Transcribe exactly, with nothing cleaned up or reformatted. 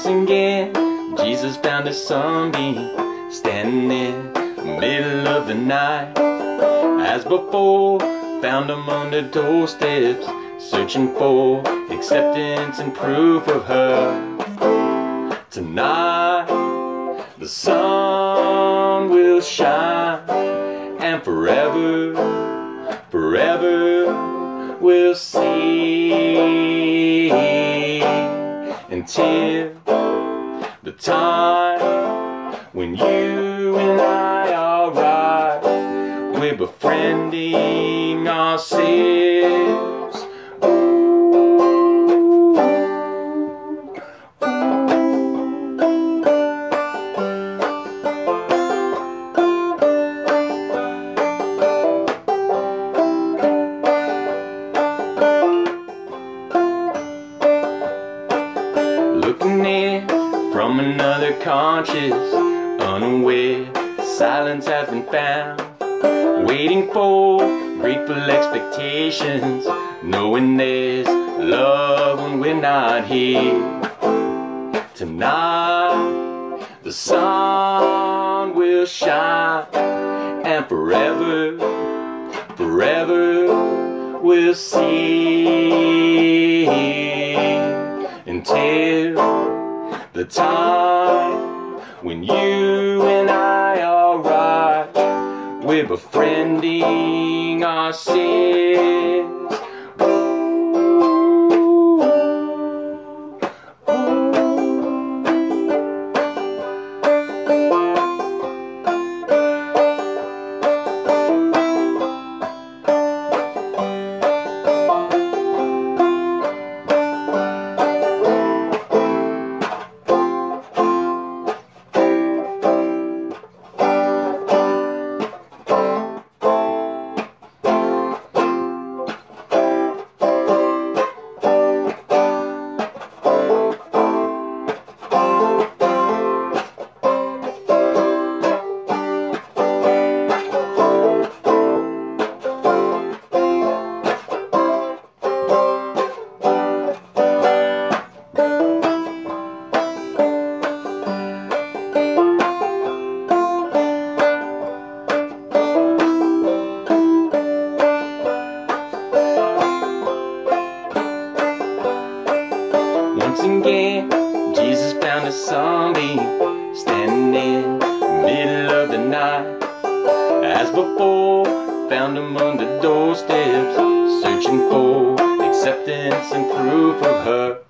Once again, Jesus found a sunbeam standing in the middle of the night. As before, found him on the doorsteps, searching for acceptance and proof of her. Tonight, the sun will shine, and forever, forever we'll see. Until the time when you and I are right, we're befriending ourselves. Looking in from another conscious, unaware, silence has been found. Waiting for grateful expectations, knowing there's love when we're not here. Tonight, the sun will shine, and forever, forever we'll see. Until the time when you and I are right, we're befriending ourselves. Once again, Jesus found a sunbeam standing in the middle of the night. As before, found him on the doorsteps, searching for acceptance and proof of her.